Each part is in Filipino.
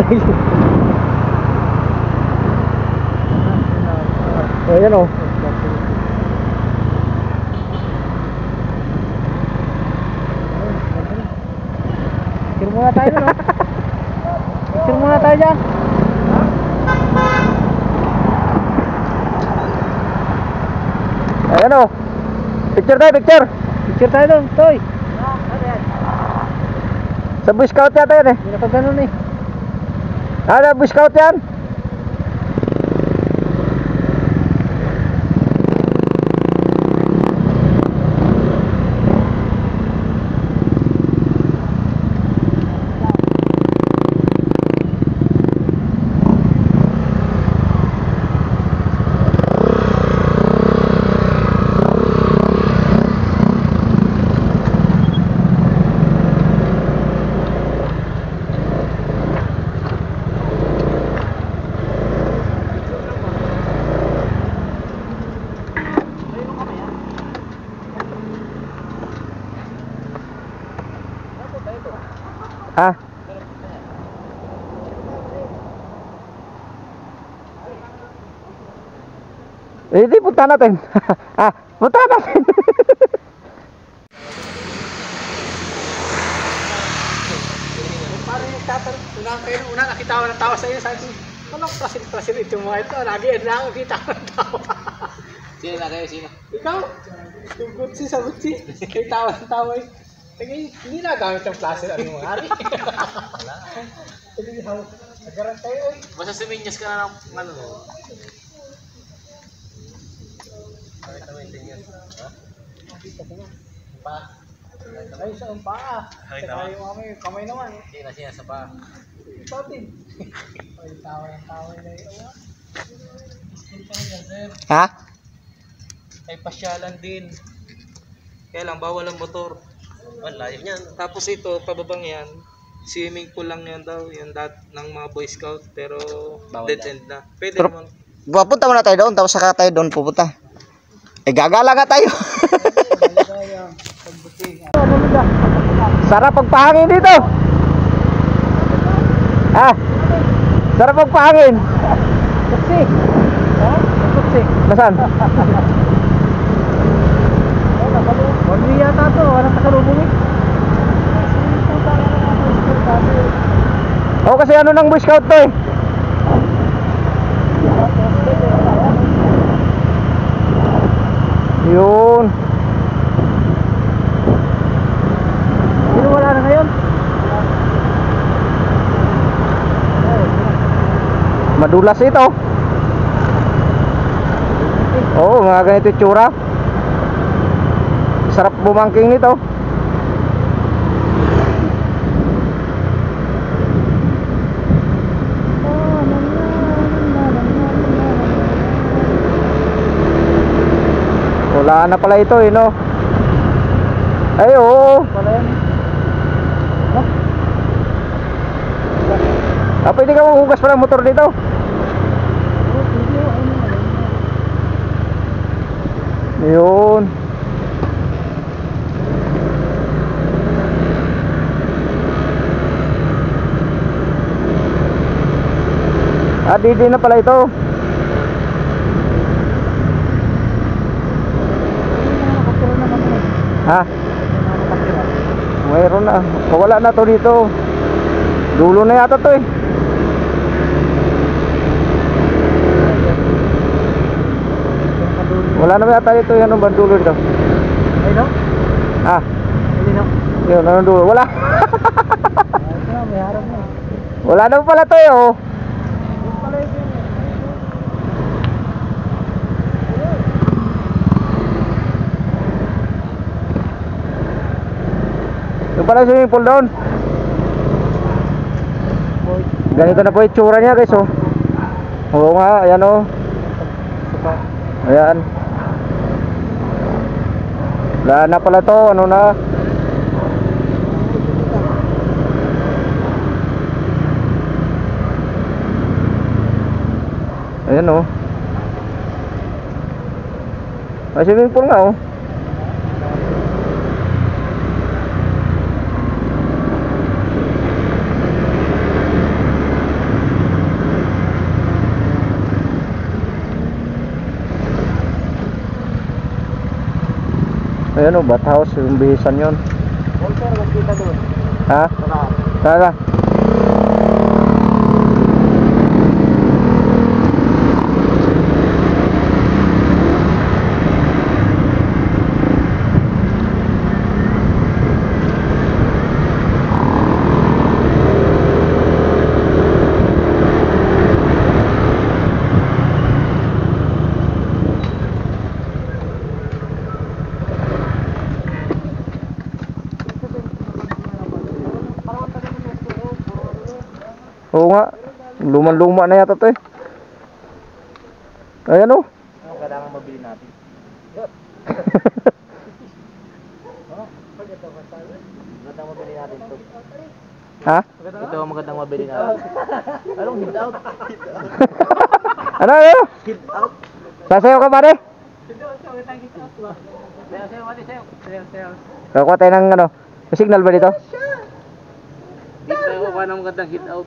Ayan o. Picture muna tayo no? Picture muna tayo dyan. Ayan o. Picture tayo, picture. Picture tayo doon, Toy. Sa Boy Scout yata yan eh. Hindi na pag ganun eh. Ada Boy Scout yan. Ah. Hindi, punta natin. Ah, punta natin. Parang nagtatanong, una nakita ko ng tawa sa iyo, sabi ko, anong prasil-prasil ito mga ito? Lagi yan lang, nakita ko ng tawa. Sino na kayo? Sino? Ikaw, yung gutsi sa gutsi, may tawa ng tawa eh. Hindi na gamit ang plasil, ano mga hari. Wala. Nagaran tayo eh. Basta suminyas ka na ng ano. Bakit naman yung sinyas? Ha? Nakita ko nga. Pa? Ay, sa paa. Ay, Saka yung kamay naman. Hindi na siya sa pa. Ito din. Ay, tawa ng tawa na yun. School pa rin sir. Ha? Ay pasyalan din. Kaya lang bawal ang motor. Wala, yun yan. Tapos ito, pababang yan. Swimming pool lang yan daw. Yung ng mga Boy Scout. Pero bawal dead end na. Pwede Pero, naman. Pupunta muna tayo doon, tapos saka tayo doon pupunta. Eh, gagala nga tayo. Sarap pagpahangin dito. Ah, sarap pagpahangin. Tuksi. Ha? Tuksi. Nasaan? Wala yata to. Walang kasalubong eh. Oo, kasi ano ng Boy Scout to eh. Yun. Pero wala na ngayon. Madulas ito. Oo, mga ganito itsura. Sarap bumangking nito. Wala na pala ito eh, no? Ay, oo. Wala yan. Ah, pwede ka maghugas pala ng motor dito. Yun. Ah, di na pala ito. Ha? Mayroon na. Wala na to dito. Dulo na yata to eh. Wala na yata dito yan ang bandulo dito. Ay no? Ha? Hindi no? Yun, anong dulo? Wala. Ito na, may harap na. Wala na pala to eh oh. Yung pala ito yun. Yung pala swimming pool doon. Ganito na po yung tsura niya guys oh. Oo nga, ayan oh. Ayan. Wala na pala to, ano na. Ayan oh. May swimming pool nga oh. Ayan o, bat house, yung bihisan yun. Walter, magkita doon. Ha? Tara. Tara. Oo nga, luman-luma na yata to eh. Ayan o. Ano kailangan mabili natin? Magandang mabili natin ito. Ha? Ito ang magandang mabili natin. Anong hit out? Ano? Hit out? Sasayaw ka pare? Sayo, mati, sayo. Sayo. Kakuha tayo ng ano, may signal ba dito? Dito tayo kukuha ng magandang hit out.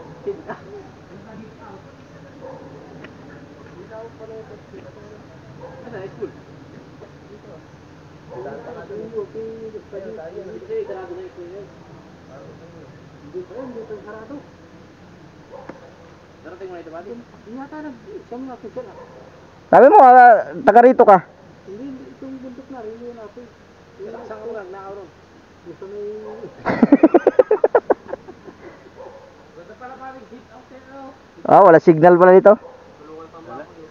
Sabi mo, taga rito ka. Hindi, itong bundok na rin yun natin. Saan ka lang, nakaroon. Gusto may... Ganda pala kaming hit out eh, Ah, wala signal pala dito. tulungan pa ba ako?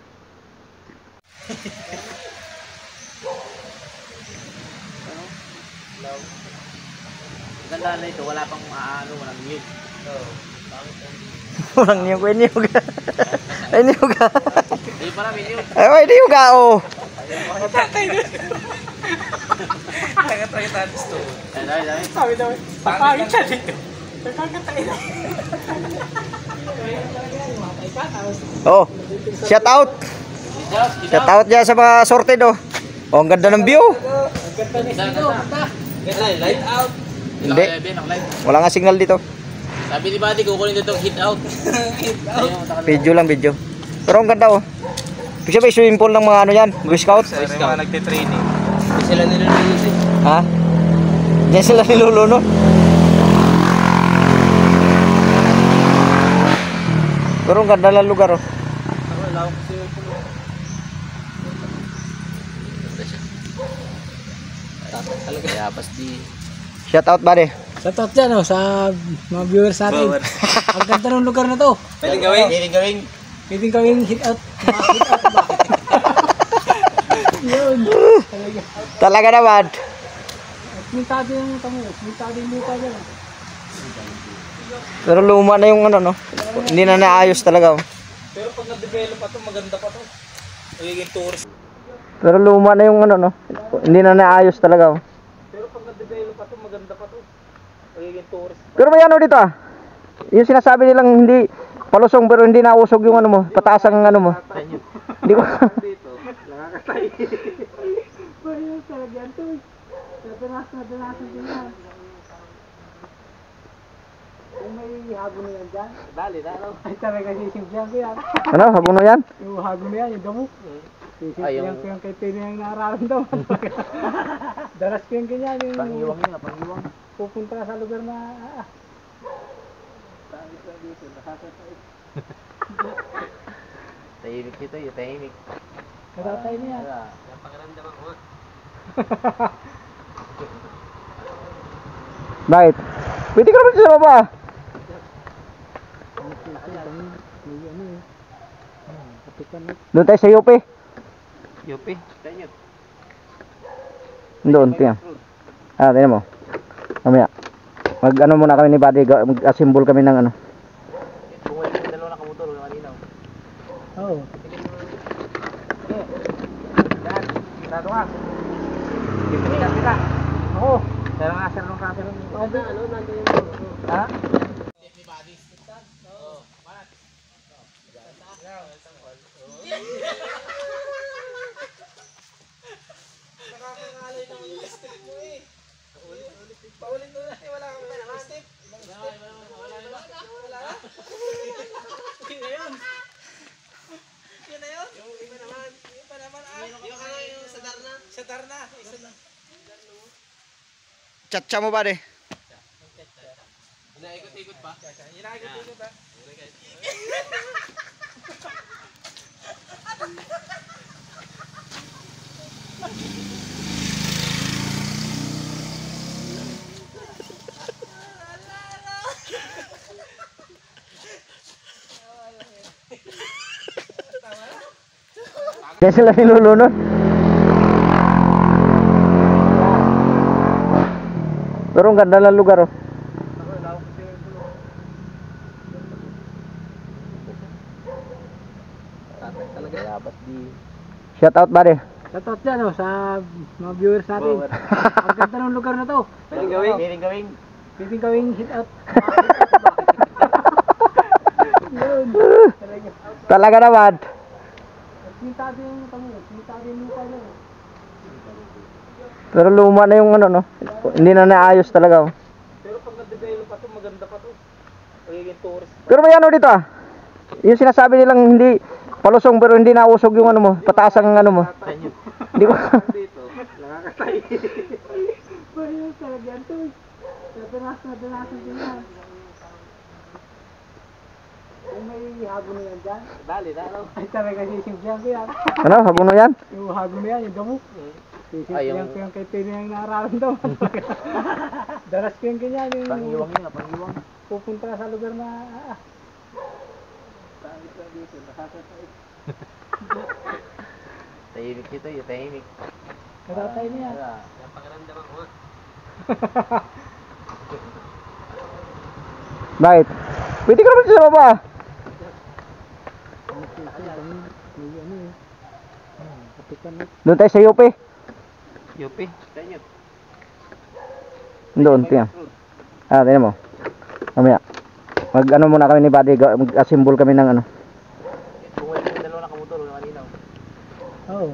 Ganda na ito, wala pang walang mute. Walang niyog, ay niyog. Ay niyog. Ayun pala, may mute. Ay niyog o. Taga-taga to. Sabi daw, papagin siya dito. Oh, shout out. Shout out dyan sa mga sorted oh. Oh, ang ganda ng view. Light out. Hindi. Wala nga signal dito. Sabi ni Buddy, kukunin dito hit out. Video lang, video. Pero ang ganda oh. Kasi may swimming pool ng mga ano yan, Boy Scout. Sa mga nagtitraining. Hindi sila nilulunis eh. Ha? Diyan sila nilulunod. Pero ang ganda ng lugar oh. Kaya pasti. Shout out buddy. Shout out dyan oh, sa mga viewers natin. Ang ganda ng lugar na to. Pwedeng gawin? Pwedeng gawing hit out. Mga hit out ba? Yun. Talaga naman. Mintado yung tamo. Mintado yung lupa dyan. Pero luma na yung ano no. Hindi na naayos talaga oh. Pero pag na-develop pa to, maganda pa to. Magiging tourist. Pero luma na yung ano no. Hindi na naayos talaga oh. Pero pag na-develop pa to, maganda pa to. Magiging tourist. Pero may ano dito ah. Yung sinasabi nilang hindi palusong pero hindi nausog yung ano mo, pataas ang ano mo. Hindi ko. Dito, nakakatay. Pwede yung talagyan to. Nadanasan din yan. Kung may hago na yan dyan, dali na lang. Ay talaga sisimplihan ko yan. Ano, habuno yan? Yung hago na yan, yung damo. Sisimplihan ko yan kay Pino yung nararamdaman. Daras ko yung ganyan. Pangiwang yun, pangiwang. Pupunta sa lugar na... Tangit lang dito, nakakatay. Tahimik dito, yung tahimik. Natatay na yan. Yung pakiramdam ako. Bakit? Pwede ka naman sa baba. Doon tayo sa UP. Yupi. Tanyot. Doon, tingnan. Ah, tingnan mo. Mamaya. Mag ano muna kami ni Buddy, mag-assemble kami ng ano. Kung wala yung dalawa na kamotor, wala kanina. Oo. Sarado nga. Kita. Oo. Pero nga, sir, nung kasi nung... Ano, nandun yung... Ha? Nakakangalay ng lipstick mo eh. Paulit mo na eh, wala kang lipstick. Wala na? Yun na yun. Yun na yun? Yung iba naman. Yung iba naman ah. Yung sa Darna. Sa Darna. Chatcha mo ba de? Inaikot-ikot pa. Inaikot-ikot pa. Kaya sila nilulunod. Pero ang ganda ng lugar oh. Talaga dapat di. Shout out ba de? Shoutout dyan oh, sa mga viewers natin. Ang ganda ng lugar na to. Pwedeng gawing. Pwedeng gawing hit out. Yun. Talaga naman. Sintado yung tanong. Sintado yung mukha niya. Pero luma na yung ano no. Hindi na naayos talaga oh. Pero pag na-develop pa to, maganda pa to. Magiging tourist. Pero may ano dito ah. Yung sinasabi nilang hindi palusong pero hindi nausog yung ano mo, pataas ang ano mo. Hindi ko. Dito, nakakatay. Pwede yung talaga yan to. Nadanasan din yan. Kung may hago na yan dyan. Dali, dalaw. Ay talaga sisimplihan ko yan. Ano, habuno yan? Yung hago na yan, yung damo. Sisimplihan ko yan kay Pino yung nararamdaman. Daras ko yung ganyan. Yung Pangiwang yun, pangiwang. pupunta sa lugar na Tangit lang dito, nakakasait. Tahimik dito yun, tahimik. Natatay na yan. Yung pakiramdaman ko. Bakit? Pwede ka naman sa baba. Doon tayo sa UP. Yupi. Tanyo. Doon, tingnan. Ah, tingnan mo. Mamaya. Mag ano muna kami ni Buddy, mag-assemble kami ng ano. Kung wala yung dalawa na kamotor, wala kanina. Oo.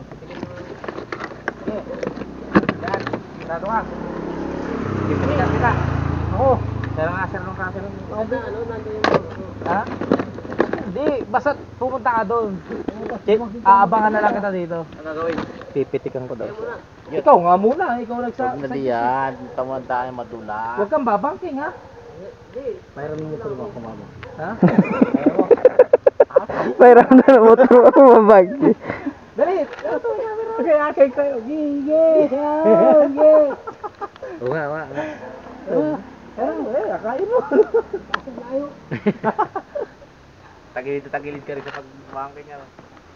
Yan, sarado ka. Pipilikan kita. Oo. Pero nga, sir, nung kaso nung... Ano, nandun yung Ha? Hindi, basta pupunta ka doon. Aabangan na lang kita dito. Ang gagawin? Pipitikan ko daw. Ikaw nga muna, ikaw Huwag na diyan, taman-tayo madulas. Huwag kang babangking ha. mayroon yung motor mo kumama. Ha? Mayroon na motor ako mabag. Dali! Okay, akay kayo. Gige! Gige! Oo nga, oo nga. Akain mo. Layo. Tagilid ka rin sa pagbangking niya.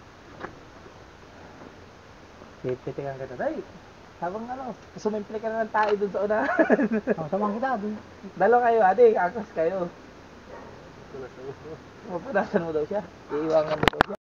Pipitikan kita. Dali! Habang ano, sumimple ka na ng tayo dun sa unahan. Samahan kita dun. Dalawa kayo, ate, akos kayo. Mapunasan mo daw siya. Iiwangan mo daw siya.